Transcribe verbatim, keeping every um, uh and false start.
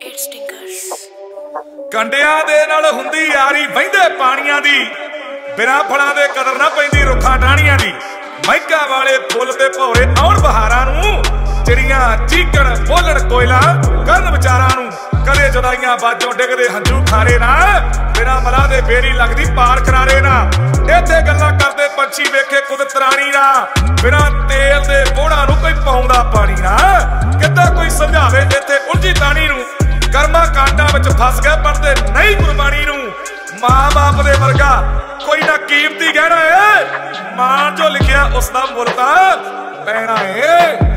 कंडियां दे नाल हुंदी यारी बहिंदे पानियां दी, बिना फलां दे कदर ना पैंदी रुखां टाहणियां दी। महका वाले फुल ते भौरे आउण बहारां नूं, चिड़ियां चीकण बोलण कोयला करन विचारां नूं। कदे जुदाइयां बाजों डिगदे हंझू खारे ना, बिना मलाह दे बेरी लगदी पार करारे ना। इत्थे गल्लां करदे पंछी वेखे कुदरत राणी ना, बिना तेल दे बोड़ा नूं कोई पाउंदा पानी ना। किद्दां कोई समझावे इत्थे उलझी ताणी नूं, कर्मा कांडा विच फस गए पढ़दे नहीं गुरबाणी नूं। मां बाप दे वर्गा कोई ना कीमती गहना है, मां जो लिखिया उसदा मुल तां पैना है।